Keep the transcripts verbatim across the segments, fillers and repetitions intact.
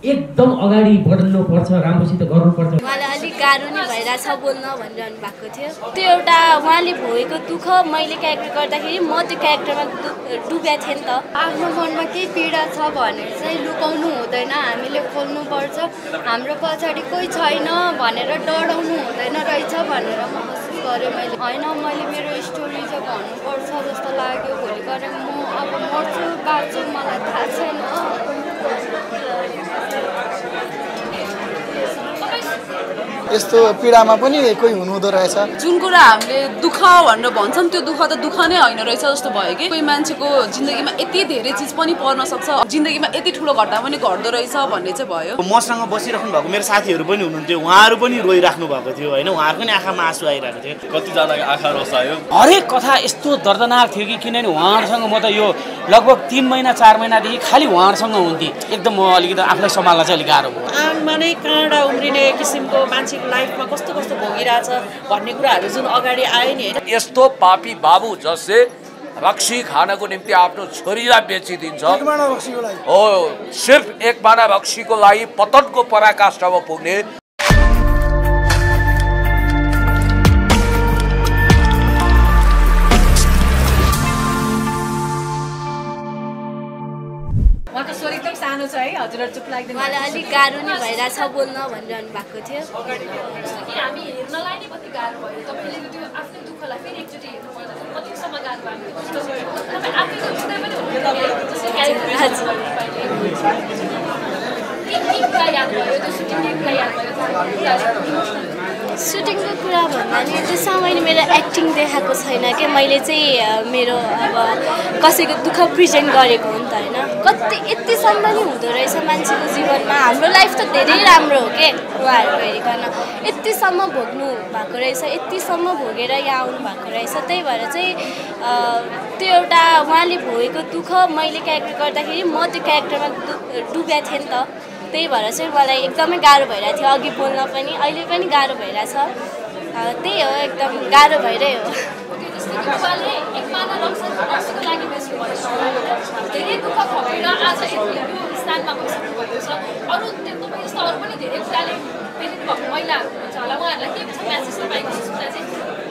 एकदम अगाडि बढ्नु पर्छ, राम्रोसित गर्नुपर्छ। उहाँलाई अलिक गाह्रो नै भइरहेछ बोल्न भनिरहनु भएको थियो। त्यो एउटा उहाँले भोगेको दुःख मैले क्यारेक्टर गर्दाखेरि म त्यो क्यारेक्टरमा डुबेको थिएँ नि त। आफ्नो मनमा केही पीडा छ भने चाहिँ लुकाउनु हुँदैन, हामीले खोल्नुपर्छ। हाम्रो पछाडि कोही छैन भनेर डराउनु हुँदैन रहेछ भनेर महसुस गरेँ मैले। होइन, मैले मेरो स्टोरी चाहिँ भन्नुपर्छ जस्तो लाग्यो। भोलि गएर म अब मर्छु बाँच्छु मलाई थाहा छैन। यस्तो पीडामा पनि कोही हुनुहुँदो रहेछ। जुन कुरा हामीले दुःख भनेर भन्छौँ त्यो दुःख त दुःख नै होइन रहेछ जस्तो भयो कि। कोही मान्छेको जिन्दगीमा यति धेरै चिज पनि पर्न सक्छ, जिन्दगीमा यति ठुलो घटना पनि घट्दो रहेछ भन्ने चाहिँ भयो। मसँग बसिराख्नु भएको मेरो साथीहरू पनि हुनुहुन्थ्यो, उहाँहरू पनि रोइराख्नु भएको थियो होइन, उहाँहरूको पनि आँखामा आँसु आइरहेको थियो। कतिजनाको आँखा रस आयो। हरेक कथा यस्तो दर्दनाक थियो कि किनभने उहाँहरूसँग म त यो लगभग तिन महिना चार महिनादेखि खालि उहाँहरूसँग हुन्थेँ। एकदम म अलिकति आफूलाई सम्हाल्न चाहिँ अलिक गाह्रो भयो। आङमा नै काँडा उम्रिने किसिमको मान्छेको लाइफमा कस्तो कस्तो भोगिरहेछ भन्ने कुराहरू जुन अगाडि आयो नि होइन। यस्तो पापी बाबु जसले रक्सी खानको निम्ति आफ्नो छोरीलाई बेचिदिन्छ हो, सिर्फ एक बाना रक्सीको लागि पतनको पराकाष्ठमा पुग्ने। उहाँको स्वर एकदम सानो छ है, हजुरहरू चुप लाग्दैन। उहाँलाई अलिक गाह्रो नै भइरहेछ बोल्न भनिरहनु भएको थियो। हामी हेर्नलाई नै कति गाह्रो भयो। तपाईँले त्यो आफ्नो दुःखलाई फेरि एकचोटि हेर्नु पर्दा कतिसम्म गाह्रो भयो। तपाईँ आफैको जुनै पनि सुटिङको कुरा भन्दा नि त्यसमा मैले मेरो एक्टिङ देखाएको छैन कि। मैले चाहिँ मेरो अब कसैको दुःख प्रेजेन्ट गरेको हो नि त होइन। कति यतिसम्म नि हुँदो रहेछ मान्छेको जीवनमा। हाम्रो लाइफ त धेरै राम्रो हो कि उहाँहरूको हेरिकन यतिसम्म भोग्नु भएको रहेछ, यतिसम्म भोगेर यहाँ आउनु भएको रहेछ। त्यही भएर चाहिँ त्यो एउटा उहाँले भोगेको दुःख मैले क्यारेक्टर गर्दाखेरि म त्यो क्यारेक्टरमा डुबेको थिएँ नि त। त्यही भएर चाहिँ मलाई एकदमै गाह्रो भइरहेको थियो अघि बोल्न पनि, अहिले पनि गाह्रो भइरहेछ। त्यही हो, एकदम गाह्रो भइरह्यो। धेरै दुःख खपेर आज यो स्थानमा बस्नुभएको छ। अरू तपाईँ यस्तो अरू पनि धेरै कुराले प्रेरित भएको महिलाहरू हुनुहुन्छ होला, उहाँहरूलाई के छ म्यासेज तपाईँको कुरा चाहिँ?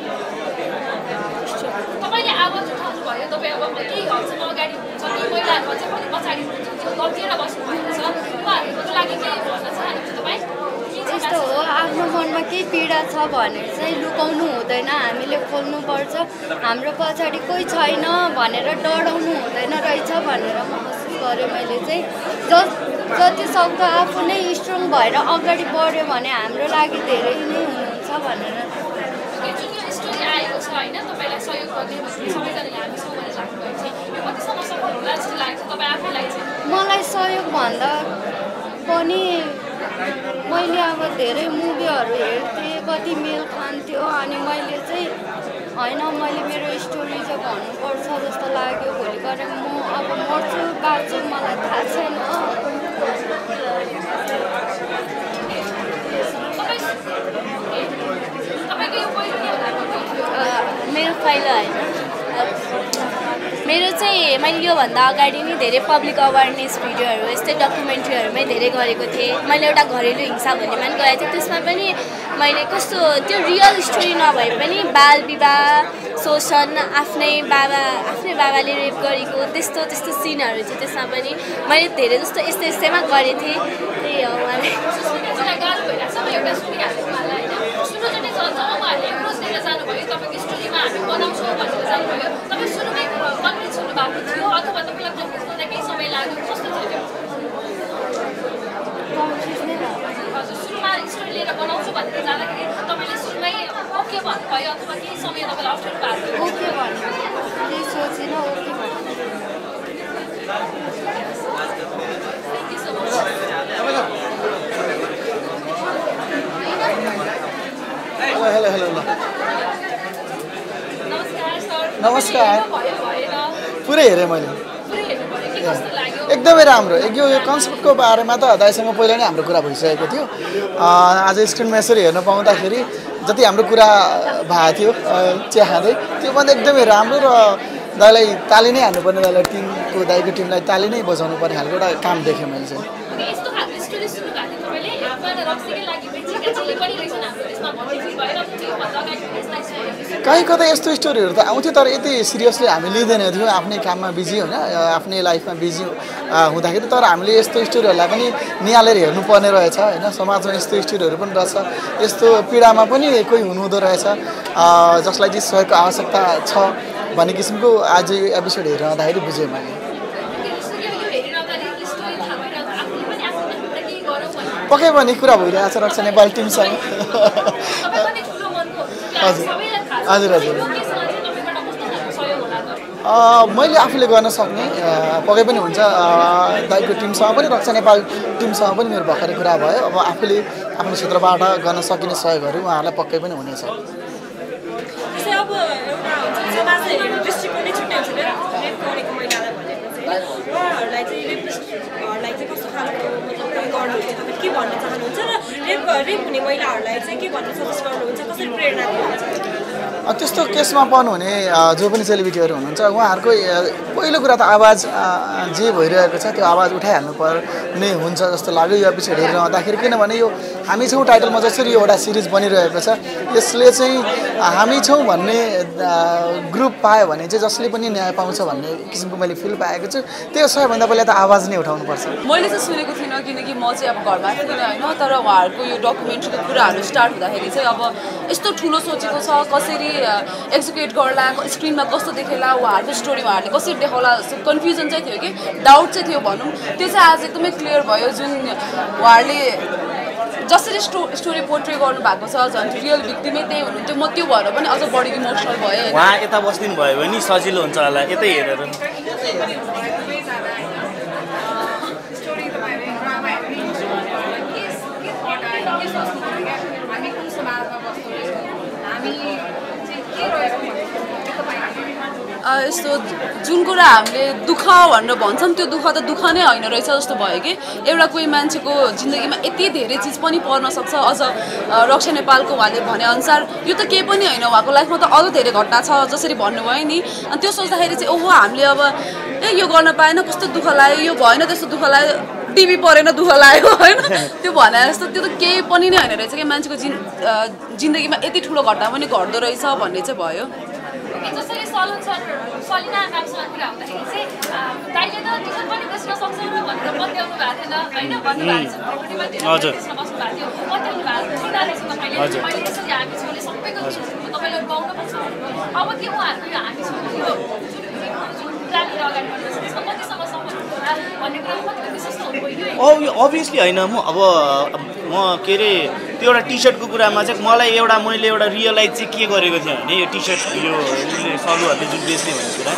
तपाईँले आवाज उठाउनु भयो, तपाईँ अब केही हदसम्म अगाडि हुनुहुन्छ, ती महिलाहरूमा चाहिँ पनि पछाडि हुनुहुन्छ, जो दबिएर बस्नुभएको छ, उहाँहरूको लागि के भन्न चाहनुहुन्छ तपाईँ? यस्तो हो, आफ्नो मनमा केही पीडा छ भने चाहिँ लुकाउनु हुँदैन, हामीले खोल्नुपर्छ। हाम्रो पछाडि कोही छैन भनेर डराउनु हुँदैन रहेछ भनेर महसुस गरेँ मैले चाहिँ। ज जति सक्दो आफू नै स्ट्रङ भएर अगाडि बढ्यो भने हाम्रो लागि धेरै नै हुनुहुन्छ भनेर। जुन यो स्टोरी आएको छ होइन, तपाईँलाई सहयोग गर्ने सबैजनाले हामी सहयोग राख्नुभएको छ, यो कतिसम्म सफल होला जस्तो लाग्छ तपाईँ आफैलाई चाहिँ? मलाई सहयोग भन्दा पनि मैले अब धेरै मुभीहरू हेर्थेँ, कति मेल खान्थ्यो। अनि मैले चाहिँ होइन, मैले मेरो स्टोरी चाहिँ भन्नुपर्छ जस्तो लाग्यो। भोलि गएर म अब मर्छु बाँच्छु मलाई थाहा छैन। मेरो पहिला होइन, मेरो चाहिँ मैले योभन्दा अगाडि नै धेरै पब्लिक अवेरनेस भिडियोहरू यस्तै डकुमेन्ट्रीहरूमै धेरै गरेको थिएँ। मैले एउटा घरेलु हिंसा भन्ने पनि गरेको थिएँ। त्यसमा पनि मैले कस्तो त्यो रियल स्टोरी नभए पनि बाल विवाह, शोषण, आफ्नै बाबा आफ्नै बाबाले रेप गरेको त्यस्तो त्यस्तो सिनहरू थियो। त्यसमा पनि मैले धेरै जस्तो यस्तै यस्तैमा गरेको थिएँ। त्यही हो मलाई गाह्रो भइरहेको छ। म एउटा सुनिहालेँ उहाँलाई होइन, सुन्नुचोटि जब उहाँहरूले एप्रोच दिएर जानुभयो, तपाईँको स्टोरीमा हामी बनाउँछौँ भनेर जानुभयो, तपाईँ सुरुमै कन्भिन्स हुनुभएको थियो अथवा तपाईँलाई कन्भिन्स गर्दा केही समय लाग्यो? कस्तो थियो त्यो? हजुर, सुरुमा स्टोरी लिएर बनाउँछु भनेर जाँदाखेरि तपाईँले सुरुमै ओके भन्नुभयो अथवा केही समय तपाईँलाई अप्ठ्यारो भएको थियो? ओके भन्नु केही सोचिनँ, ओके भन्नु। हेलो हेलो हेलो नमस्कार सर। नमस्कार। पुरै हेरेँ मैले, पुरै हेर्नुभयो कि कस्तो लाग्यो? एकदमै राम्रो। यो यो कन्सेप्टको बारेमा त दाइसँग पहिला नै हाम्रो कुरा भइसकेको थियो। आज स्क्रिनमा यसरी हेर्न पाउँदाखेरि जति हाम्रो कुरा भएको थियो चिया खाँदै, त्योभन्दा एकदमै राम्रो। र दाइलाई ताली नै हान्नुपर्ने, दाइलाई टिमको दाइको टिमलाई ताली नै बजाउनु पर्ने खालको एउटा काम देखेँ मैले चाहिँ। यस्तो खालको स्टोरी रक्सीकै लागि बेचेका चाहिँ पनि रहेछन् हाम्रो देशमा भन्ने फिल भएर त्योभन्दा अगाडि यसलाई स्टोरी कहीँ कतै यस्तो स्टोरीहरू त आउँथ्यो तर यति सिरियसली हामी लिँदैन थियो आफ्नै काममा बिजी होइन आफ्नै लाइफमा बिजी हुँदाखेरि तर हामीले यस्तो स्टोरीहरूलाई पनि निहालेर हेर्नुपर्ने रहेछ होइन समाजमा यस्तो स्टोरीहरू पनि रहेछ यस्तो पीडामा पनि कोही हुनुहुँदो रहेछ जसलाई चाहिँ सहयोगको आवश्यकता छ भन्ने किसिमको आज यो एपिसोड हेरिरहँदाखेरि बुझेँ मैले पक्कै पनि कुरा भइरहेको छ रक्षा नेपाल टिमसँग हजुर हजुर हजुर मैले आफूले गर्न सक्ने पक्कै पनि हुन्छ दाइको टिमसँग पनि रक्षा नेपाल टिमसँग पनि मेरो भर्खरै कुरा भयो अब आफूले आफ्नो क्षेत्रबाट गर्न सकिने सहयोगहरू उहाँहरूलाई पक्कै पनि हुनेछ अब एउटा हुन्छ समाजले दृष्टिकोण नै छुट्टै हुन्छ रेप गरेको महिलालाई भनेको चाहिँ उहाँहरूलाई चाहिँ रेपिस्टहरूलाई चाहिँ कस्तो खालको मतलब गर्नुहुन्छ तपाईँ के भन्न चाहनुहुन्छ र रेप रेप हुने महिलाहरूलाई चाहिँ के भन्न सजेस्ट गर्नुहुन्छ कसरी प्रेरणा दिनुहुन्छ त्यस्तो केसमा पर्नुहुने जो पनि सेलिब्रिटीहरू हुनुहुन्छ उहाँहरूको पहिलो कुरा त आवाज जे भइरहेको छ त्यो आवाज उठाइहाल्नु पर्ने हुन्छ जस्तो लाग्यो यो एपिसोड हेरिरहँदाखेरि किनभने यो हामी छौँ टाइटलमा जसरी एउटा सिरिज बनिरहेको छ यसले चाहिँ हामी छौँ भन्ने ग्रुप पायो भने चाहिँ जसले पनि न्याय पाउँछ भन्ने किसिमको मैले फिल पाएको छु त्यो सबैभन्दा पहिला त आवाज नै उठाउनुपर्छ मैले चाहिँ सुनेको थिइनँ किनकि म चाहिँ अब घरमा थिइनँ होइन तर उहाँहरूको यो डकुमेन्ट्रीको कुराहरू स्टार्ट हुँदाखेरि चाहिँ अब यस्तो ठुलो सोचेको छ कसरी एक्जिक्युट गर्ला स्क्रिनमा कस्तो देखेला उहाँहरूको स्टोरी उहाँहरूले कसरी देखाउला कन्फ्युजन चाहिँ थियो कि डाउट चाहिँ थियो भनौँ त्यो चाहिँ आज एकदमै क्लियर भयो जुन उहाँहरूले जसरी स्टो स्टोरी पोर्ट्रे गर्नु भएको छ झन् रियल भिक्टिमै त्यही हुनुहुन्थ्यो म त्यो भएर पनि अझ बढी इमोसनल भयो उहाँ यता बस्दिनु भयो भने सजिलो हुन्छ होला यतै हेरेर यस्तो जुन कुरा हामीले दुःख भनेर भन्छौँ त्यो दुःख त दुःख नै होइन रहेछ जस्तो भयो कि एउटा कोही मान्छेको जिन्दगीमा यति धेरै चिज पनि पर्न सक्छ अझ रक्षा नेपालको उहाँले भनेअनुसार यो त केही पनि होइन उहाँको लाइफमा त अझ धेरै घटना छ जसरी भन्नुभयो नि अनि त्यो सोच्दाखेरि चाहिँ ओहो हामीले अब ए यो गर्न पाएन कस्तो दुःख लाग्यो यो भएन त्यस्तो दुःख लाग्यो टिभी परेन दुःख लाग्यो होइन त्यो भने जस्तो त्यो त केही पनि नै होइन रहेछ कि मान्छेको जिन जिन्दगीमा यति ठुलो घटना पनि घट्दो रहेछ भन्ने चाहिँ भयो जसरी सलुन सर सलिना म्यामसँग कुरा हुँदाखेरि चाहिँ दाइले त टिकट पनि बेच्न सक्छ र भनेर पत्याउनु भएको थिएन होइन भन्नुभएको छ त्यसमा बस्नु भएको थियो पत्याउनु भएको सुनाएको छ तपाईँले अहिले त्यसरी हामी छोले सबैको तपाईँले पाउनुपर्छ अब के उहाँहरूको यो हामी छोले यो प्लानहरू अगाडि बढ्दैछ त्यसमा कतिसम्म सफल हुन्छ होला भन्ने कुरा कतिको विशेष हुनुभयो अभियसली होइन म अब म के अरे त्यो एउटा टी सर्टको कुरामा चाहिँ मलाई एउटा मैले एउटा रियलाइज चाहिँ के गरेको थिएँ भने यो टी सर्ट यो सलुहरूले जुन बेच्ने भन्ने कुरा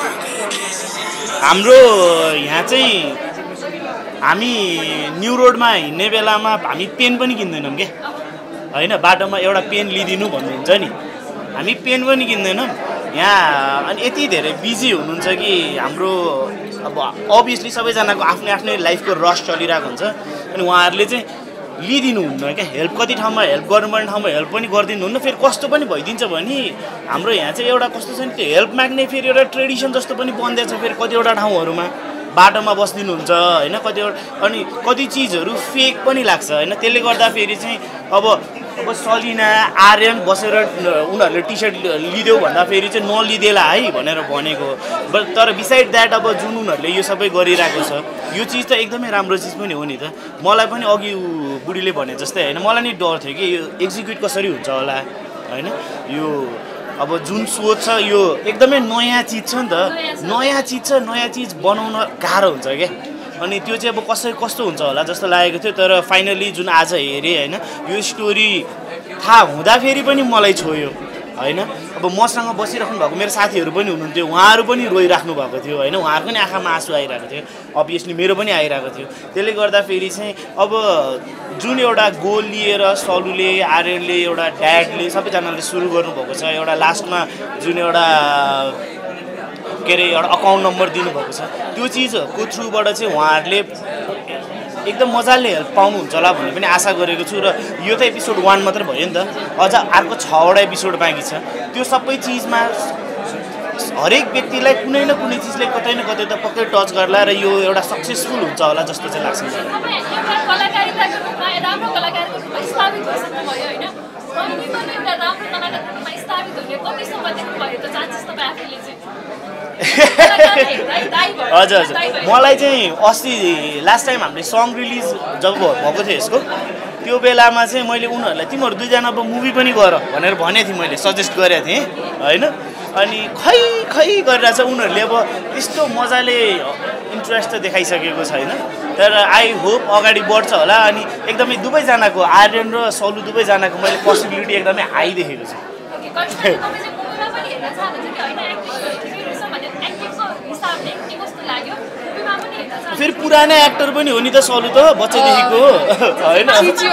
हाम्रो यहाँ चाहिँ हामी न्यु रोडमा हिँड्ने बेलामा हामी पेन पनि किन्दैनौँ क्या होइन बाटोमा एउटा पेन लिइदिनु भन्नुहुन्छ नि हामी पेन पनि किन्दैनौँ यहाँ अनि यति धेरै बिजी हुनुहुन्छ कि हाम्रो अब अभियसली सबैजनाको आफ्नै आफ्नै लाइफको रस चलिरहेको हुन्छ अनि उहाँहरूले चाहिँ लिइदिनुहुन्न क्या हेल्प कति ठाउँमा हेल्प गर्नुपर्ने ठाउँमा हेल्प पनि गरिदिनुहुन्न फेरि कस्तो पनि भइदिन्छ भने हाम्रो यहाँ चाहिँ एउटा कस्तो छ नि त्यो हेल्प माग्ने फेरि एउटा ट्रेडिसन जस्तो पनि बन्दैछ फेरि कतिवटा ठाउँहरूमा बाटोमा बस्दिनुहुन्छ होइन कतिवटा अनि कति चिजहरू फेक पनि लाग्छ होइन त्यसले गर्दा फेरि चाहिँ अब अब सलिना आर्यन बसेर उनीहरूले टी सर्ट लिदेऊ भन्दा फेरि चाहिँ नलिदेला है भनेर भनेको बट तर बिसाइड द्याट अब जुन उनीहरूले यो सबै गरिरहेको छ यो चिज त एकदमै राम्रो चिज पनि हो नि त मलाई पनि अघि बुढीले भने जस्तै होइन मलाई नि डर थियो कि यो एक्जिक्युट कसरी हुन्छ होला होइन यो अब जुन सोच छ यो एकदमै नयाँ चिज छ नि त नयाँ चिज छ नयाँ चिज बनाउन गाह्रो हुन्छ क्या अनि त्यो चाहिँ अब कसरी कस्तो हुन्छ होला जस्तो लागेको थियो तर फाइनली जुन आज हेरेँ होइन यो स्टोरी थाहा हुँदाखेरि पनि मलाई छोयो होइन अब मसँग बसिराख्नु भएको मेरो साथीहरू पनि हुनुहुन्थ्यो उहाँहरू पनि रोइराख्नु भएको थियो होइन उहाँहरूको पनि आँखामा आँसु आइरहेको थियो अभियसली मेरो पनि आइरहेको थियो त्यसले गर्दाखेरि चाहिँ अब जुन एउटा गोल लिएर सलुले आर्यनले एउटा ड्याडले सबैजनाले सुरु गर्नुभएको छ एउटा लास्टमा जुन एउटा के अरे एउटा अकाउन्ट नम्बर दिनुभएको छ त्यो चिजको थ्रुबाट चाहिँ उहाँहरूले एकदम मजाले हेल्प पाउनुहुन्छ होला भन्ने पनि आशा गरेको छु र यो त एपिसोड वान मात्रै भयो नि त अझ अर्को छवटा एपिसोड बाँकी छ त्यो सबै चिजमा हरेक व्यक्तिलाई कुनै न कुनै चिजले कतै न कतै त पक्कै टच गर्ला र यो एउटा सक्सेसफुल हुन्छ होला जस्तो चाहिँ लाग्छ नेताको रूपमा राम्रो कलाकारको रूपमा स्थापित भइसक्नुभयो होइन बहिनी पनि एउटा राम्रो कलाकारको रूपमा स्थापित हुने कतिसम्म देख्नुभयो त चान्सेस तपाईँ आफैले चाहिँ हजुर हजुर मलाई चाहिँ अस्ति लास्ट टाइम हामीले सङ रिलिज जब भएको थियो यसको त्यो बेलामा चाहिँ मैले उनीहरूलाई तिमीहरू दुईजना अब मुभी पनि गर भनेर भनेको थिएँ मैले सजेस्ट गरेको थिएँ होइन अनि खै खै गरिरहेछ उनीहरूले अब यस्तो मजाले इन्ट्रेस्ट त देखाइसकेको छैन तर आई होप अगाडि बढ्छ होला अनि एकदमै दुवैजनाको आर्यन र सलु दुवैजनाको मैले पोसिबिलिटी एकदमै हाई देखेको छु फेरि पुरानै एक्टर पनि हो नि त सलु त बच्चादेखिको होइन अनि त्यो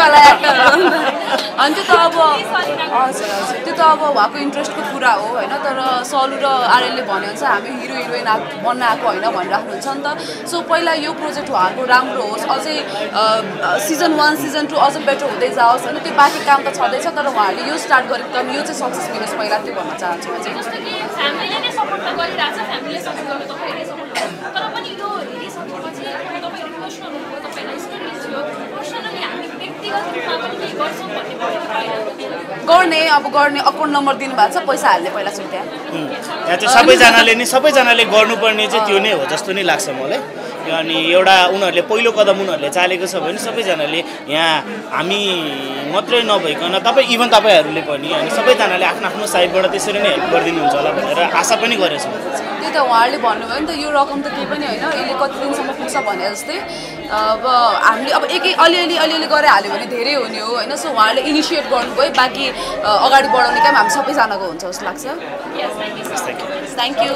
त अब हजुर हजुर त्यो त अब उहाँको इन्ट्रेस्टको कुरा हो होइन तर सलु र आर्यनले भनेअनुसार हामी हिरो हिरोइन बन्न आएको होइन भनिराख्नुहुन्छ नि त सो पहिला यो प्रोजेक्ट उहाँको राम्रो होस् अझै सिजन वान सिजन टू अझ बेटर हुँदै जाओस् होइन त्यो बाँकी काम त छँदैछ तर उहाँहरूले यो स्टार्ट गरेको काम यो चाहिँ सक्सेस मिलोस् पहिला त्यो भन्न चाहन्छु म चाहिँ जस्तो कि फ्यामिलीले नै सपोर्ट त गरिरहेछ फ्यामिलीले सपोर्ट गर्नु तपाईँहरूले सपोर्ट गर्नु तर पनि यो हेरिसकेपछि तपाईँहरू इमोसनल हुनुभयो तपाईँलाई स्टोरी थियो पर्सनली हामी व्यक्तिगत रूपमा पनि केही गर्छौँ भन्ने भयो गर्ने अब गर्ने अकाउन्ट नम्बर दिनुभएको छ पैसा हाल्ने पहिला छु त्यहाँ यहाँ चाहिँ सबैजनाले नै सबैजनाले गर्नुपर्ने चाहिँ त्यो नै हो जस्तो नै लाग्छ मलाई अनि एउटा उनीहरूले पहिलो कदम उनीहरूले चालेको छ भने सबैजनाले यहाँ हामी मात्रै नभइकन तपाईँ इभन तपाईँहरूले पनि अनि सबैजनाले आफ्नो आफ्नो साइडबाट त्यसरी नै हेल्प गरिदिनुहुन्छ होला भनेर आशा पनि गरेको छु त्यही त उहाँहरूले भन्नुभयो नि त यो रकम त केही पनि होइन यसले कति दिनसम्म पुग्छ भने जस्तै अब हामीले अब एक अलिअलि अलिअलि गरेर हाल्यो भने धेरै हुने हो होइन सो उहाँहरूले इनिसिएट गर्नुभयो बाँकी अगाडि बढाउने काम हामी सबैजनाको हुन्छ जस्तो लाग्छ थ्याङ्क यू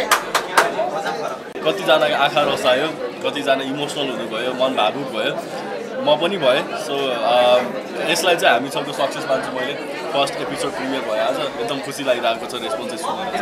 कतिजनाको आँखा रसायो कतिजना इमोसनल हुनुभयो मन भावुक भयो म पनि भएँ सो यसलाई चाहिँ हामी सबको सक्सेस मान्छु मैले फर्स्ट एपिसोड प्रिमियर भयो आज एकदम खुसी लागिरहेको छ रेस्पोन्सेस सुनेर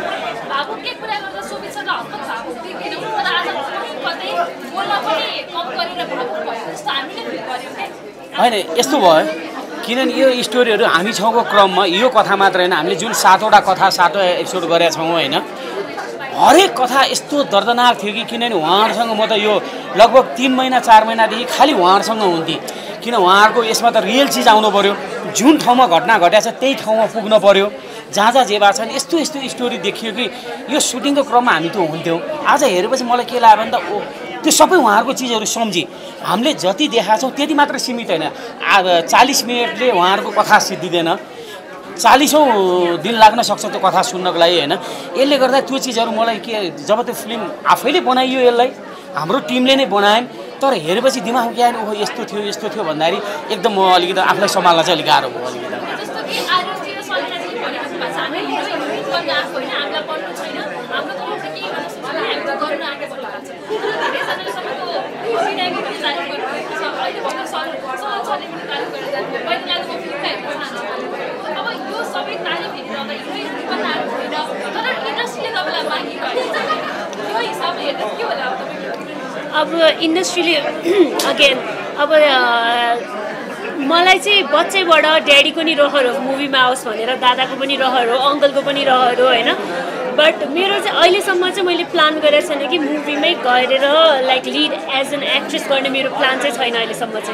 होइन यस्तो भयो किनभने यो स्टोरीहरू हामी छौँको क्रममा यो कथा मात्र होइन हामीले जुन सातवटा कथा सातवटा एपिसोड गरेका छौँ होइन हरेक कथा यस्तो दर्दनाक थियो कि किनभने उहाँहरूसँग म त यो लगभग तिन महिना चार महिनादेखि खालि उहाँहरूसँग हुन्थेँ किन उहाँहरूको यसमा त रियल चिज आउनु पऱ्यो जुन ठाउँमा घटना घटेको छ त्यही ठाउँमा पुग्नु पऱ्यो जहाँ जहाँ जे भएको छ नि यस्तो यस्तो स्टोरी देखियो कि यो सुटिङको क्रममा हामी त्यो हुन्थ्यौँ आज हेरेपछि मलाई के लाग्यो भने त ओ त्यो सबै उहाँहरूको चिजहरू सम्झी हामीले जति देखाएको छौँ त्यति मात्र सीमित होइन चालिस मिनटले उहाँहरूको कथा सिद्धिँदैन चालिसौँ दिन लाग्न सक्छ त्यो कथा सुन्नको लागि होइन यसले गर्दा त्यो चिजहरू मलाई के जब त्यो फिल्म आफैले बनाइयो यसलाई हाम्रो टिमले नै बनायौँ तर हेरेपछि दिमागमा के आएन ओहो यस्तो थियो यस्तो थियो भन्दाखेरि एकदम म अलिकति आफूलाई सम्हाल्न चाहिँ अलिक गाह्रो भयो अब इन्डस्ट्रीले अगेन अब मलाई चाहिँ बच्चैबाट ड्याडीको नि रहर हो मुभीमा आओस् भनेर दादाको पनि रहर हो अङ्कलको पनि रहर हो होइन बट मेरो चाहिँ अहिलेसम्म चाहिँ मैले प्लान गरेको छैन कि मुभीमै गएर like lead as an actress गर्ने मेरो प्लान चाहिँ छैन अहिलेसम्म चाहिँ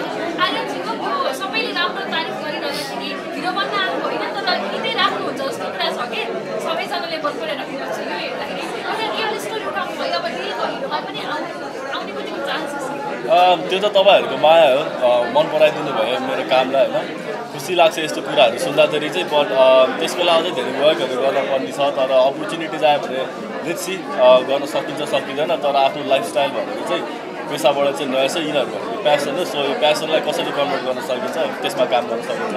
सबैले राम्रो तारिफ गरिरहँदाखेरि हिरो बन्न आएको होइन तर यतै राख्नुहुन्छ जस्तो कुरा छ कि सबैजनाले मन पराइराख्नु पर्छ यो हेर्दाखेरि एउटा रियल स्टोरी उठाउनु भयो अब रियलको हिरोमा पनि आउने पनि चान्सेस त्यो त तपाईँहरूको माया हो मन पराइदिनु भयो मेरो कामलाई होइन खुसी लाग्छ यस्तो कुराहरू सुन्दाखेरि चाहिँ बट त्यसको लागि अझै धेरै वर्कहरू गर्न पर्ने छ तर अपर्च्युनिटिज आयो भने लेट्सी गर्न सकिन्छ सकिँदैन तर आफ्नो लाइफस्टाइल भनेर चाहिँ पेसाबाट चाहिँ नयाँ छ यिनीहरू भनेको प्यासन हो सो यो प्यासनलाई कसरी कन्भर्ट गर्न सकिन्छ त्यसमा काम गर्न सकिन्छ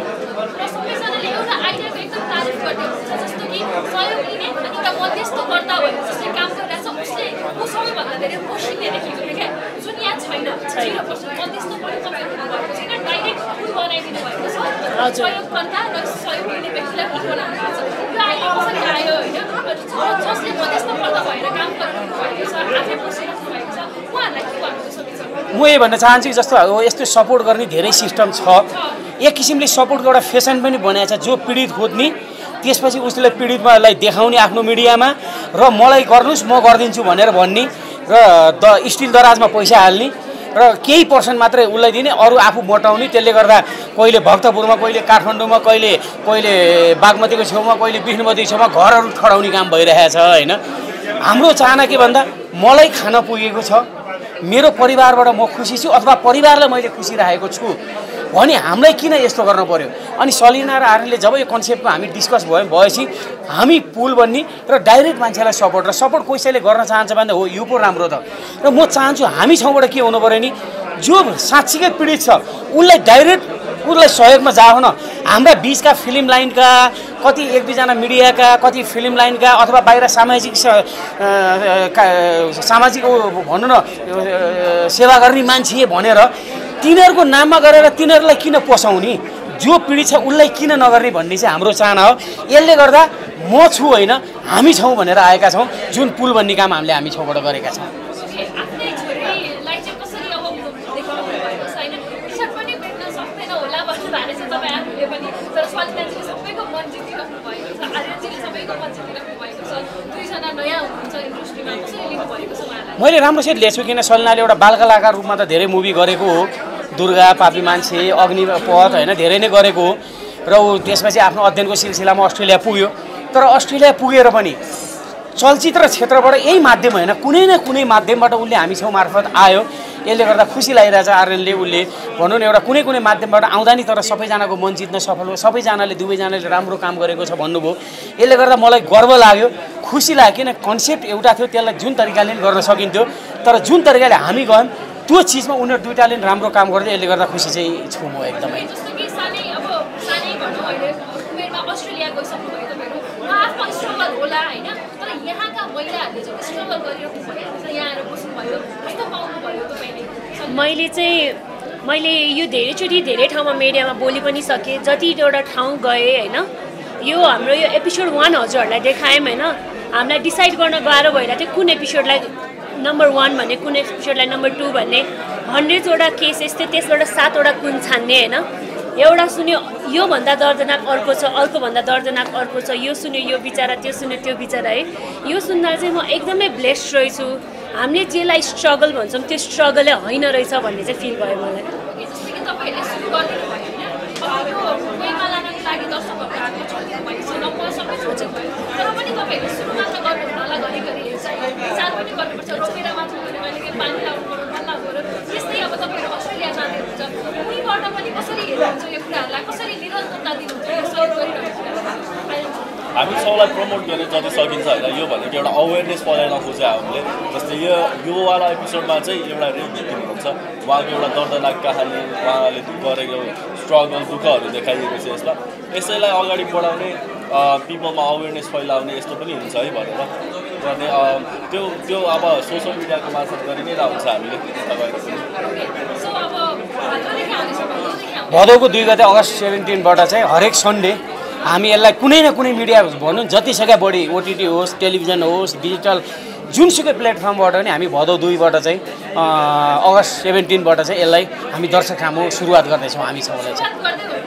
म यही भन्न चाहन्छु कि जस्तो अब यस्तो सपोर्ट गर्ने धेरै सिस्टम छ एक किसिमले सपोर्टको एउटा फेसन पनि बनाएको छ जो पीडित खोज्ने त्यसपछि उसले पीडितलाई देखाउने आफ्नो मिडियामा र मलाई गर्नुहोस् म गरिदिन्छु भनेर भन्ने र द स्टिल दराजमा पैसा हाल्ने र केही पर्सेन्ट मात्रै उसलाई दिने, अरू आफू मोटाउने। त्यसले गर्दा कहिले भक्तपुरमा, कहिले काठमाडौँमा, कहिले कहिले बागमतीको छेउमा, कहिले विष्णुमतीको छेउमा घरहरू खडाउने काम भइरहेको छ होइन। हाम्रो चाहना के भन्दा मलाई खान पुगेको छ, मेरो परिवारबाट म खुसी छु अथवा परिवारलाई मैले खुसी राखेको छु भने हामीलाई किन यस्तो गर्नु पर्यो। अनि सलिना र आर्यनले जब यो कन्सेप्टमा हामी डिस्कस भयो भएपछि हामी पुल बन्ने र डाइरेक्ट मान्छेलाई सपोर्ट र सपोर्ट कसैले गर्न चाहन्छ भने हो यो पो राम्रो त। र म चाहन्छु हामी छौँबाट के हुनु पऱ्यो नि, जो साँच्चीकै पीडित छ उसलाई डाइरेक्ट उसलाई सहयोगमा जाओ न। हाम्रा बिचका फिल्म लाइनका कति एक दुईजना मिडियाका, कति फिल्म लाइनका अथवा बाहिर सामाजिक सामाजिक भनौँ न सेवा गर्ने मान्छे भनेर तिनीहरूको नाममा गरेर तिनीहरूलाई किन पोसाउने, जो पीडित छ उसलाई किन नगर्ने भन्ने चाहिँ हाम्रो चाहना हो। यसले गर्दा म छु होइन, हामी छौँ भनेर आएका छौँ। जुन पुल बन्ने काम हामीले हामी छौँबाट गरेका छौँ। मैले राम्रोसित लिएको छु किन सलिनाले एउटा बाल कलाकार रूपमा त धेरै मुभी गरेको हो, दुर्गा, पापी मान्छे, अग्निपथ होइन धेरै नै गरेको हो। र ऊ त्यसपछि आफ्नो अध्ययनको सिलसिलामा अस्ट्रेलिया पुग्यो। तर अस्ट्रेलिया पुगेर पनि चलचित्र क्षेत्रबाट यही माध्यम होइन कुनै न कुनै माध्यमबाट उसले हामी छेउ मार्फत आयो। यसले गर्दा खुसी लागिरहेछ आर्यनले, उसले भनौँ न एउटा कुनै कुनै माध्यमबाट आउँदा नि तर सबैजनाको मन जित्न सफल हो, सबैजनाले दुवैजनाले राम्रो काम गरेको छ भन्नुभयो। यसले गर्दा मलाई गर्व लाग्यो, खुसी लाग्यो किन कन्सेप्ट एउटा थियो त्यसलाई जुन तरिकाले गर्न सकिन्थ्यो तर जुन तरिकाले हामी गयौँ त्यो चिजमा उनीहरू दुइटाले राम्रो काम गर्दै। यसले गर्दा खुसी चाहिँ छु म एकदमै। मैले चाहिँ मैले यो धेरैचोटि धेरै ठाउँमा मिडियामा बोली पनि सकेँ, जति एउटा ठाउँ गएँ होइन। यो हाम्रो यो एपिसोड वान हजुरहरूलाई देखायौँ होइन, हामीलाई डिसाइड गर्न गाह्रो भइरहेको थियो कुन एपिसोडलाई नम्बर वान भन्ने, कुन एपिसोडलाई नम्बर टू भन्ने। हन्ड्रेडवटा केसेस थियो, त्यसबाट सातवटा कुन छान्ने होइन। एउटा सुन्यो योभन्दा दर्दनाक अर्को छ, अर्कोभन्दा दर्दनाक अर्को छ, यो सुन्यो यो बिचरा, त्यो सुन्यो त्यो बिचरा है। यो सुन्दा चाहिँ म एकदमै ब्लेस्ड रहेछु। हामीले जेलाई स्ट्रगल भन्छौँ त्यो स्ट्रगलै होइन रहेछ भन्ने चाहिँ फिल भयो मलाई। हामी सबलाई प्रमोट गर्ने जति सकिन्छ होइन, यो भनेको एउटा अवेरनेस फैलाउन खोज्यो हामीले। जस्तै यो योवाला एपिसोडमा चाहिँ एउटा रेप भिक्टिम हुनुहुन्छ, उहाँको एउटा दर्दनाक कहानी, उहाँले गरेको स्ट्रगल दुःखहरू देखाइदिएको छ यसमा। यसैलाई अगाडि बढाउने, पिपलमा अवेरनेस फैलाउने यस्तो पनि हुन्छ है भनेर गर्ने त्यो त्यो अब सोसियल मिडियाको मार्फत गरि नै रहन्छ हामीले। भदौको दुई गते अगस्त सेभेन्टिनबाट चाहिँ हरेक सन्डे हामी यसलाई कुनै न कुनै मिडिया भनौँ जतिसक्यो बढी ओटिटी होस्, टेलिभिजन होस्, डिजिटल जुनसुकै प्लेटफर्मबाट नि हामी भदौ दुईबाट चाहिँ अगस्त सेभेन्टिनबाट चाहिँ यसलाई हामी दर्शक सामु सुरुवात गर्दैछौँ। हामी सबैलाई चाहिँ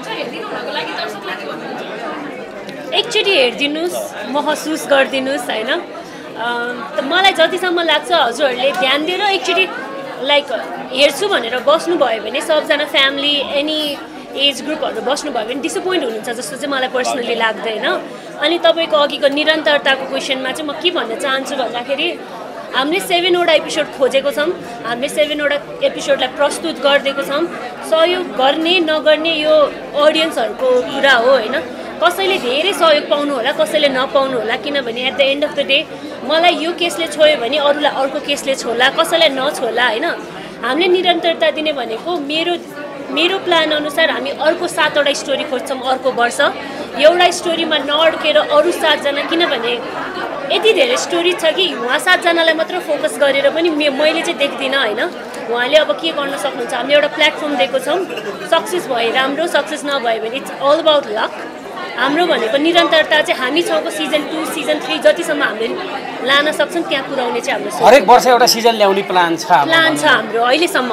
एकचोटि हेरिदिनुहोस्, महसुस गरिदिनुहोस् होइन। मलाई जतिसम्म लाग्छ हजुरहरूले ध्यान दिएर एकचोटि लाइक हेर्छु भनेर बस्नुभयो भने सबजना फ्यामिली एनी एज ग्रुपहरू बस्नुभयो भने डिसपोइन्ट हुनुहुन्छ जस्तो चाहिँ मलाई पर्सनली लाग्दैन। अनि तपाईँको अघिको निरन्तरताको क्वेसनमा चाहिँ म के भन्न चाहन्छु भन्दाखेरि हामीले सेभेनवटा एपिसोड खोजेको छौँ, हामीले सेभेनवटा एपिसोडलाई प्रस्तुत गरिदिएको छौँ। सहयोग गर्ने नगर्ने यो अडियन्सहरूको कुरा हो होइन। कसैले धेरै सहयोग पाउनु होला, कसैले नपाउनु होला, किनभने at the end of the day मलाई यो केसले छोयो भने अरूलाई अर्को केसले छोला, कसैलाई नछोला होइन। हामीले निरन्तरता दिने भनेको मेरो मेरो प्लान अनुसार हामी अर्को सातवटा स्टोरी खोज्छौँ अर्को वर्ष। एउटा स्टोरीमा नअड्केर अरू सातजना, किनभने यति धेरै स्टोरी छ कि उहाँ सातजनालाई मात्र फोकस गरेर पनि मैले चाहिँ देख्दिनँ होइन। उहाँले अब के गर्न सक्नुहुन्छ, हामीले एउटा प्लेटफर्म दिएको छौँ। सक्सेस भए राम्रो, सक्सेस नभए भने इट्स अल अबाउट लक। हाम्रो भनेको निरन्तरता चाहिँ हामी छौँको सिजन टू सिजन थ्री जतिसम्म हामीले लान सक्छौँ त्यहाँ पुऱ्याउने चाहिँ हाम्रो हरेक वर्ष एउटा सिजन ल्याउने प्लान छ प्लान छ हाम्रो अहिलेसम्म।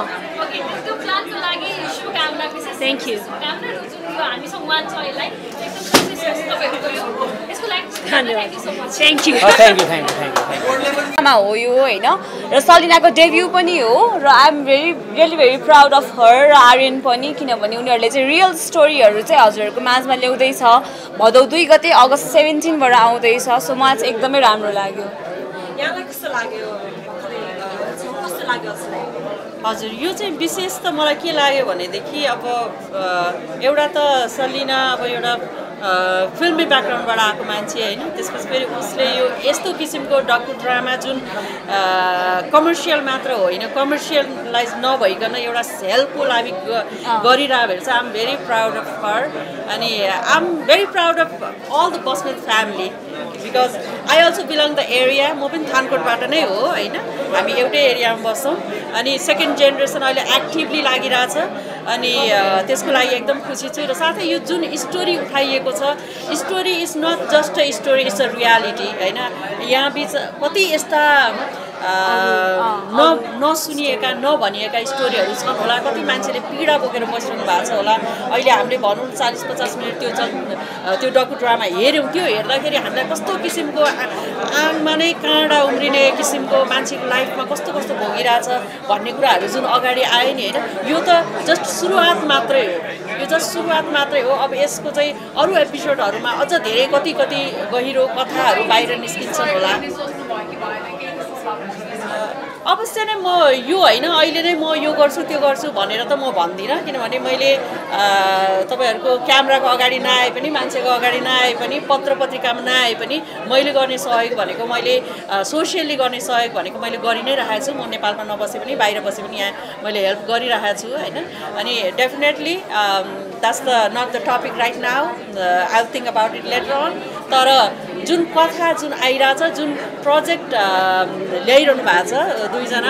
Thank you. धन्यवाद thank you thank you thank you thank you हो यो होइन र सलिनाको डेब्यू पनि हो र I am very really very proud of her र आर्यन पनि किनभने उनीहरूले चाहिँ रियल स्टोरीहरू चाहिँ हजुरहरूको माझमा ल्याउँदैछ भदौ दुई गते अगस्त सेभेन्टिनबाट आउँदैछ सो मलाई चाहिँ एकदमै राम्रो लाग्यो यहाँलाई कस्तो लाग्यो कस्तो लाग्यो हजुर यो चाहिँ विशेष त मलाई के लाग्यो भनेदेखि अब एउटा त सलिना अब एउटा फिल्मी ब्याकग्राउन्डबाट आएको मान्छे होइन त्यसपछि फेरि उसले यो यस्तो किसिमको डकु ड्रामा जुन कमर्सियल मात्र होइन कमर्सियलाइज नभइकन एउटा सेल्फको लागि गरिरहेको चाहिँ I am very proud of her अनि I am very proud of all the Basnet family because I also belong the area म पनि थानकोटबाट नै हो होइन हामी एउटै एरियामा बस्छौँ अनि सेकेन्ड जेनेरेसन अहिले एक्टिभली लागिरहेछ अनि त्यसको लागि एकदम खुसी छु र साथै यो जुन स्टोरी उठाइएको छ story is not just a story it's a reality होइन यहाँ बिच कति यस्ता न नसुनिएका नभनिएका स्टोरीहरू छन् होला कति मान्छेले पीडा बोकेर बसिरहनु भएको छ होला अहिले हामीले भनौँ चालिस पचास मिनट त्यो त्यो डकु ड्रामा हेऱ्यौँ त्यो हेर्दाखेरि हामीलाई कस्तो किसिमको आङमा नै काँडा उम्रिने किसिमको मान्छेको लाइफमा कस्तो कस्तो भोगिरहेछ भन्ने कुराहरू जुन अगाडि आयो नि होइन यो त जस्ट सुरुवात मात्रै हो यो जस्ट सुरुवात मात्रै हो अब यसको चाहिँ अरू एपिसोडहरूमा अझ धेरै कति कति गहिरो कथाहरू बाहिर निस्किन्छन् होला अवश्य नै म यो होइन अहिले नै म यो गर्छु त्यो गर्छु भनेर त म भन्दिनँ किनभने मैले तपाईँहरूको क्यामेराको अगाडि नआए पनि मान्छेको अगाडि नआए पनि पत्र पत्रिकामा नआए पनि मैले गर्ने सहयोग भनेको मैले सोसियल्ली गर्ने सहयोग भनेको मैले गरि नै राखेको छु म नेपालमा नबसे पनि बाहिर बसे पनि यहाँ मैले हेल्प गरिरहेको छु होइन अनि definitely that's the not the topic right now I will think about it later on तर जुन कथा जुन आइरहेछ जुन प्रोजेक्ट ल्याइरहनु भएको छ दुईजना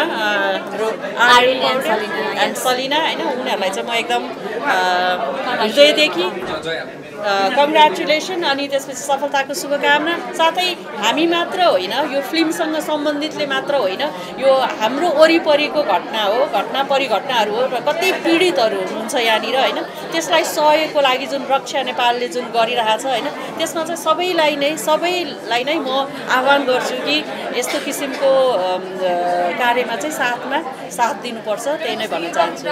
एन्ड सलिना होइन उनीहरूलाई चाहिँ म एकदम हृदयदेखि कङ्ग्रेचुलेसन अनि त्यसपछि सफलताको शुभकामना साथै हामी मात्र होइन यो फिल्मसँग सम्बन्धितले मात्र होइन यो हाम्रो वरिपरिको घटना हो घटना परिघटनाहरू हो र कति पीडितहरू हुनुहुन्छ यहाँनिर होइन त्यसलाई सहयोगको लागि जुन रक्षा नेपालले जुन गरिरहेछ होइन त्यसमा चाहिँ सबैलाई नै सबैलाई नै म आह्वान गर्छु कि यस्तो किसिमको कार्यमा चाहिँ साथमा साथ दिनुपर्छ त्यही नै भन्न चाहन्छु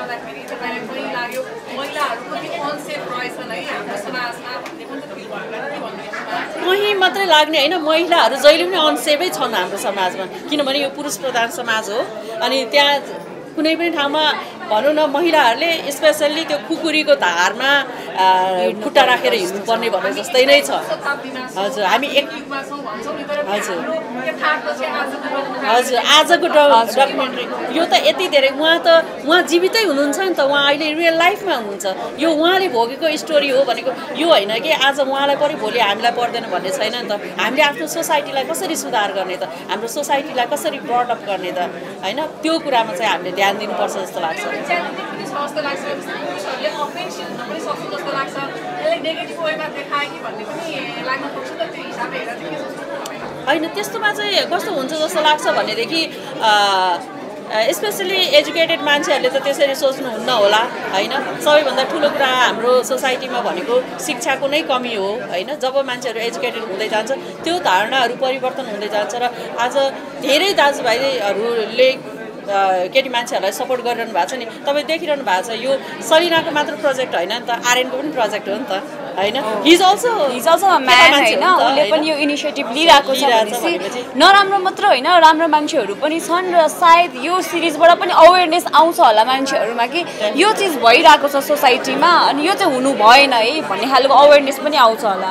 कहीँ मात्रै लाग्ने होइन महिलाहरू जहिले पनि अनसेफै छन् हाम्रो समाजमा किनभने यो पुरुष प्रधान समाज हो अनि त्यहाँ कुनै पनि ठाउँमा भनौँ न महिलाहरूले स्पेसल्ली त्यो खुकुरीको धारमा खुट्टा राखेर हिँड्नुपर्ने भने जस्तै नै छ हजुर हामी एक हजुर हजुर आजको डकुमेन्ट्री यो त यति धेरै उहाँ त उहाँ जीवितै हुनुहुन्छ नि त उहाँ अहिले रियल लाइफमा हुनुहुन्छ यो उहाँले भोगेको स्टोरी हो भनेको यो होइन कि आज उहाँलाई पऱ्यो भोलि हामीलाई पर्दैन भन्ने छैन नि त हामीले आफ्नो सोसाइटीलाई कसरी सुधार गर्ने त हाम्रो सोसाइटीलाई कसरी ब्रड अप गर्ने त होइन त्यो कुरामा चाहिँ हामीले ध्यान दिनुपर्छ जस्तो लाग्छ होइन त्यस्तोमा चाहिँ कस्तो हुन्छ जस्तो लाग्छ भनेदेखि स्पेसली एजुकेटेड मान्छेहरूले त त्यसरी सोच्नुहुन्न होला होइन सबैभन्दा ठुलो कुरा हाम्रो सोसाइटीमा भनेको शिक्षाको नै कमी हो होइन जब मान्छेहरू एजुकेटेड हुँदै जान्छ त्यो धारणाहरू परिवर्तन हुँदै जान्छ र आज धेरै दाजुभाइहरूले केटी मान्छेहरूलाई सपोर्ट गरिरहनु भएको छ नि तपाईँ देखिरहनु भएको छ यो सलिनाको मात्र प्रोजेक्ट होइन नि त आर्यनको पनि प्रोजेक्ट हो नि त होइन his also his also man होइन उसले पनि यो इनिसिएटिभ लिइरहेको छ भनेपछि नराम्रो मात्र होइन राम्रो मान्छेहरू पनि छन् र सायद यो सिरिजबाट पनि अवेरनेस आउँछ होला मान्छेहरूमा कि यो चिज भइरहेको छ सोसाइटीमा अनि यो चाहिँ हुनु भएन है भन्ने खालको अवेरनेस पनि आउँछ होला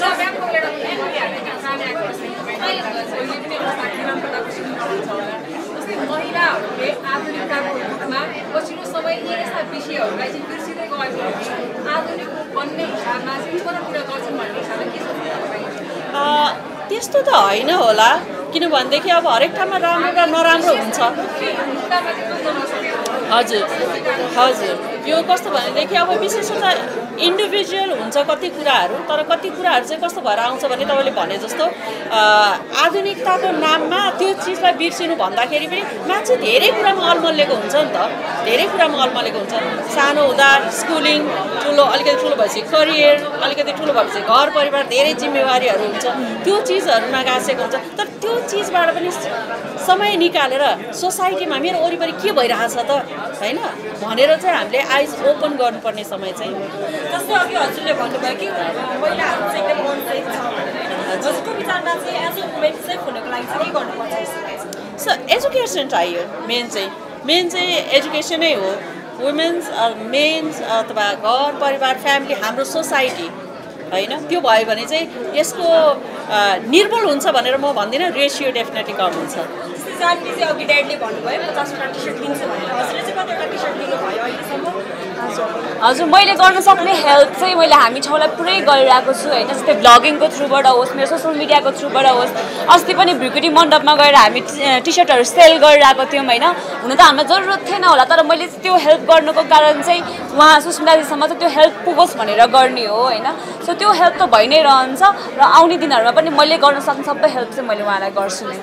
महिलाहरूले आधुनिकताको रूपमा पछिल्लो समय यस्ता विषयहरूलाई चाहिँ बिर्सिँदै गएको आधुनिक बन्ने हिसाबमा चाहिँ कुरा गर्छन् भन्ने हिसाबले के सोच्नुहुन्छ त्यस्तो त होइन होला किनभनेदेखि अब हरेक ठाउँमा राम्रो र नराम्रो हुन्छ हजुर हजुर यो कस्तो भनेदेखि अब विशेषतः इन्डिभिजुअल हुन्छ कति कुराहरू, तर कति कुराहरू चाहिँ कस्तो भएर आउँछ भने तपाईँले भने जस्तो आधुनिकताको नाममा त्यो चिजलाई बिर्सिनु भन्दाखेरि पनि मान्छे धेरै कुरामा अल्मलिएको हुन्छ नि त, धेरै कुरामा अल्मलिएको हुन्छ। सानो हुँदा स्कुलिङ, ठुलो अलिकति ठुलो भएपछि करियर, अलिकति ठुलो भएपछि घर परिवार, धेरै जिम्मेवारीहरू हुन्छ, त्यो चिजहरू नगाँसेको हुन्छ। तर त्यो चिजबाट पनि समय निकालेर सोसाइटीमा मेरो वरिपरि के भइरहेछ त होइन भनेर चाहिँ हामीले आइज ओपन गर्नुपर्ने समय चाहिँ जस्तै अघि हजुरले भन्नुभयो कि महिलाहरू चाहिँ एकदम अनसेफ छ भनेर, हजुरको विचारमा चाहिँ एज अ वुमेन सेफ हुनको लागि चाहिँ के गर्नुपर्छ जस्तो लाग्छ? सो एजुकेसन चाहियो, मेन चाहिँ मेन चाहिँ एजुकेसनै हो। वुमेन्स मेन्स अथवा घर परिवार फ्यामिली हाम्रो सोसाइटी होइन त्यो भयो भने चाहिँ यसको निर्मूल हुन्छ भनेर म भन्दिनँ, रेसियो डेफिनेटली कम हुन्छ। जानवी चाहिँ अघि ड्याडले भन्नुभयो पचासवटा टी सर्ट दिन्छु भनेर, हजुरले चाहिँ कतिवटा टी सर्ट दिनुभयो अहिलेसम्म? हजुर मैले गर्न सक्ने हेल्प चाहिँ मैले हामी ठाउँलाई पुरै गरिरहेको छु होइन, जस्तै ब्लगिङको थ्रुबाट होस्, मेरो सोसियल मिडियाको थ्रुबाट होस्। अस्ति पनि भ्रिकुटी मण्डपमा गएर हामी टी सर्टहरू सेल गरिरहेको थियौँ होइन। हुन त हामीलाई जरुरत थिएन होला, तर मैले त्यो हेल्प गर्नुको कारण चाहिँ उहाँ सुस्मिताजीसम्म चाहिँ त्यो हेल्प पुगोस् भनेर गर्ने हो होइन। सो त्यो हेल्प त भइ नै रहन्छ र आउने दिनहरूमा पनि मैले गर्न सक्ने सबै हेल्प चाहिँ मैले उहाँलाई गर्छु नै।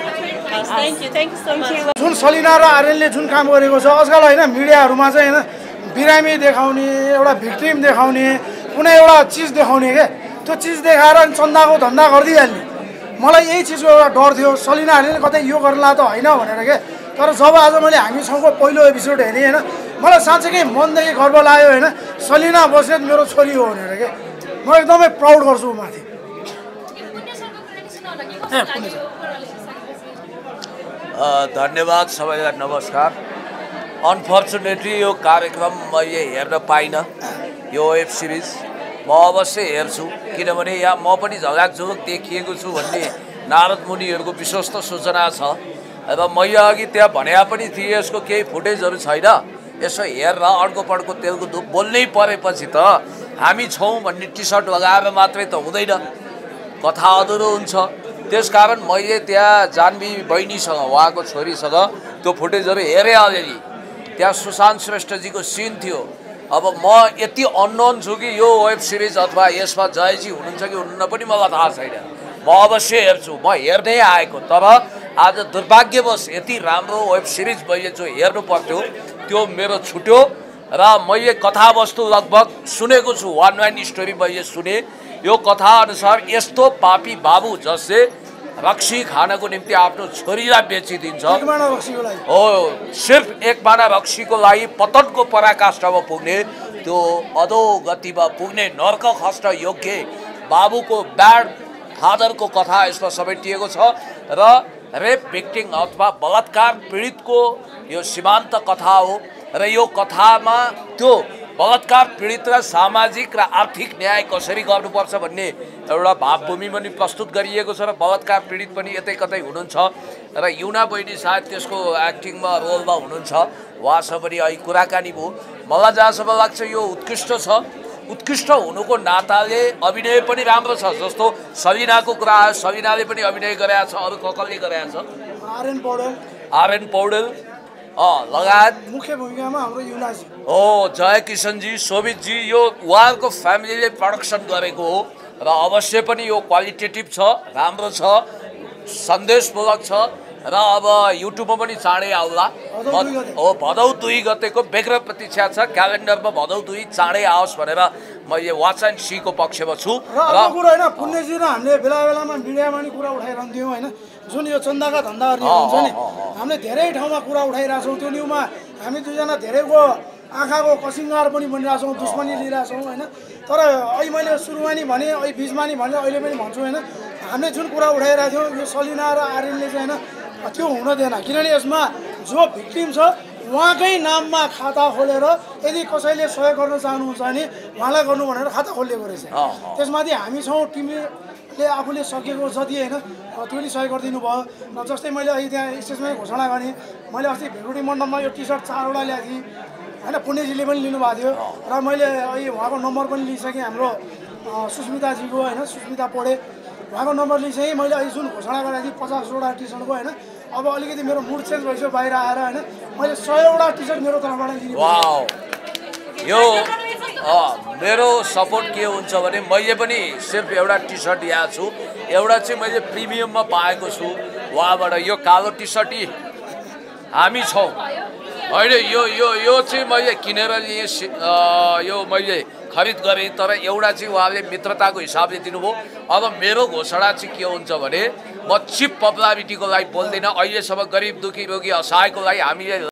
जुन सलिना र आर्यनले जुन काम गरेको छ आजकल होइन, मिडियाहरूमा चाहिँ होइन बिरामी देखाउने, एउटा भिक्टिम देखाउने, कुनै एउटा चिज देखाउने क्या, त्यो चिज देखाएर चन्दाको धन्दा गरिदिइहाल्ने। मलाई यही चिजको एउटा डर थियो, सलिना आर्यनले कतै यो गर्ला त होइन भनेर क्या। तर जब आज मैले हामी सँगको पहिलो एपिसोड हेरेँ होइन, मलाई साँच्चैकै मनदेखि गर्व लाग्यो होइन, सलिना बस्नेत मेरो छोरी हो भनेर क्या। म एकदमै प्राउड गर्छु माथि। धन्यवाद सबैलाई, नमस्कार। अनफर्चुनेटली यो कार्यक्रम मैले हेर्न पाइनँ, यो वेब सिरिज म अवश्य हेर्छु, किनभने यहाँ म पनि झगाकझुलुक देखिएको छु भन्ने नारद मुनिहरूको विश्वस्त सूचना छ र मैले अघि त्यहाँ भने पनि थिएँ यसको केही फुटेजहरू छैन। यसो हेरेर अर्को पड्को तेलको धुप बोल्नै परेपछि त हामी छौँ भन्ने टी सर्ट लगाएर मात्रै त हुँदैन, कथा अधुरो हुन्छ। त्यसकारण मैले त्यहाँ जानवी बहिनीसँग, उहाँको छोरीसँग त्यो फुटेजहरू हेरेँ अलिअलि। त्यहाँ सुशान्त श्रेष्ठजीको सिन थियो। अब म यति अननोन छु कि यो वेब सिरिज अथवा यसमा जयजी हुनुहुन्छ कि हुनुहुन्न पनि मलाई थाहा छैन। म अवश्य हेर्छु, म हेर्दै आएको। तर आज दुर्भाग्यवश यति राम्रो वेब सिरिज मैले जो हेर्नु पर्थ्यो त्यो मेरो छुट्यो र मैले कथावस्तु लगभग सुनेको छु, वान वान स्टोरी मैले सुने। यो कथा अनुसार यस्तो पापी बाबु जसले रक्सी खानको निम्ति आफ्नो छोरीलाई बेचिदिन्छ, हो सिर्फ एक माना रक्सीको लागि पतनको पराकाष्ठमा पुग्ने, त्यो अधोगतिमा पुग्ने नर्क खस्न योग्य बाबुको ब्याड फादरको कथा यसमा समेटिएको छ र रेप भिक्टिम अथवा बलात्कार पीडितको यो सीमान्त कथा हो। र यो कथामा त्यो बलात्कार पीडित र सामाजिक र आर्थिक न्याय कसरी गर्नुपर्छ भन्ने एउटा भावभूमि पनि प्रस्तुत गरिएको छ र बलात्कार पीडित पनि यतै कतै हुनुहुन्छ र युना बहिनी सायद त्यसको एक्टिङमा रोलमा हुनुहुन्छ, उहाँसँग पनि अहिले कुराकानी भयो। मलाई जहाँसम्म लाग्छ यो उत्कृष्ट छ। उत्कृष्ट हुनुको नाताले अभिनय पनि राम्रो छ। जस्तो सलिनाको कुरा आयो, सलिनाले पनि अभिनय गरेको छ, अरू कसले गरेको छ? आर्यन पौडेल आर्यन पौडेल अँ लगायत मुख्य भूमिकामा हाम्रो युनाजी हो, जय किशनजी, शोभितजी, यो उहाँहरूको फ्यामिलीले प्रडक्सन गरेको हो र अवश्य पनि यो क्वालिटेटिभ छ, राम्रो छ, सन्देशमूलक छ र अब युट्युबमा पनि चाँडै आउला। हो भदौ दुई गतेको बेग्र प्रतीक्षा छ, क्यालेन्डरमा भदौ दुई चाँडै आओस् भनेर मैले वाच एन्ड सीको पक्षमा छु। र अर्को कुरा होइन, पुण्यजी र हामीले बेला बेलामा मिडियामा नि कुरा उठाइरहन्थ्यौँ होइन, जुन यो चन्दाका धन्दा गर्ने हुन्छ नि, हामीले धेरै ठाउँमा कुरा उठाइरहेछौँ। त्यो न्युमा हामी दुईजना धेरैको आँखाको कसिङ्गार पनि बनिरहेछौँ, दुश्मनी लिइरहेछौँ होइन। तर अहिले मैले सुरुमा नि भने, अहिले बिचमा नि भने, अहिले पनि भन्छु होइन, हामीले जुन कुरा उठाइरहेको थियौँ यो सलिना र आर्यनले चाहिँ होइन त्यो हुन दिएन। किनभने यसमा जो भिक्टिम छ उहाँकै नाममा खाता खोलेर यदि कसैले सहयोग गर्न चाहनुहुन्छ भने उहाँलाई गर्नु भनेर खाता खोलिएको रहेछ। त्यसमाथि हामी छौँ, टिमले आफूले सकेको जति होइन त्यो नि सहयोग गरिदिनु भयो। र जस्तै मैले अहिले त्यहाँ स्टेजमै घोषणा गरेँ, मैले अस्ति भेगुडी मण्डपमा यो टी सर्ट चारवटा ल्याएको थिएँ होइन, पुण्यजीले पनि लिनुभएको थियो र मैले अहिले उहाँको नम्बर पनि लिइसकेँ, हाम्रो सुस्मिताजीको होइन, सुस्मिता पढे उहाँको नम्बर लिइसकेँ। मैले अहिले जुन घोषणा गरेको थिएँ पचासवटा टी सर्टको होइन, अब अलिकति मेरो मुड चेन्ज भइसक्यो बाहिर आएर होइन, मैले सयवटा टी सर्ट मेरो तर्फबाट लिनु। यो मेरो सपोर्ट के हुन्छ भने मैले पनि सिर्फ एउटा टी सर्ट ल्याएको छु एउटा चाहिँ मैले प्रिमियममा पाएको छु उहाँबाट यो कालो टी सर्ट हामी छौँ होइन यो यो यो चाहिँ मैले किनेर लिएँ यो मैले खरिद गरेँ तर एउटा चाहिँ उहाँले मित्रताको हिसाबले दिनुभयो अब मेरो घोषणा चाहिँ के हुन्छ भने म चिप पपुलारिटीको लागि बोल्दैन अहिलेसम्म गरिब दुखी रोगी असहायको लागि हामीले